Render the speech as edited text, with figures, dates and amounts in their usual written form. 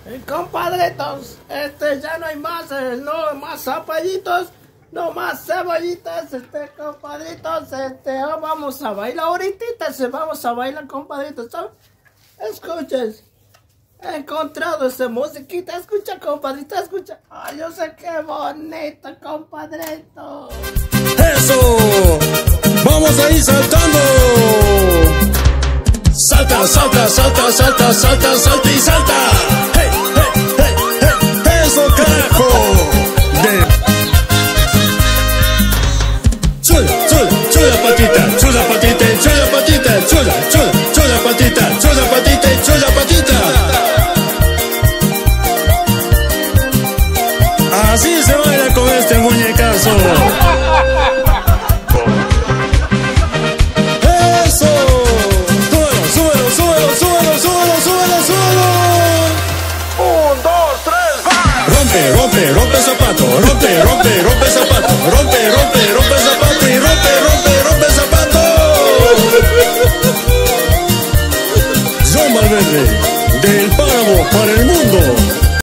Compadritos, ya no hay más, no más zapallitos, no más cebollitas, compadritos, vamos a bailar ahorita, vamos a bailar, compadritos, ¿sabes? Escuchen, he encontrado esa musiquita, escucha, compadrito, escucha. Ay, yo sé qué bonito, compadrito. ¡Eso! ¡Vamos a ir saltando! Salta, salta, salta, salta, salta, salta y salta. ¡Hey, hey, hey, hey! ¡Eso, carajo! Chula, chula, chula patita, chula patita, chula patita, chula, chula, chula patita, chula patita, chula patita. Así se baila con este muñecazo. Rompe, rompe zapato, rompe, rompe, rompe zapato, rompe, rompe, rompe zapato y rompe, rompe, rompe zapato. John Valverde, del páramo para el mundo.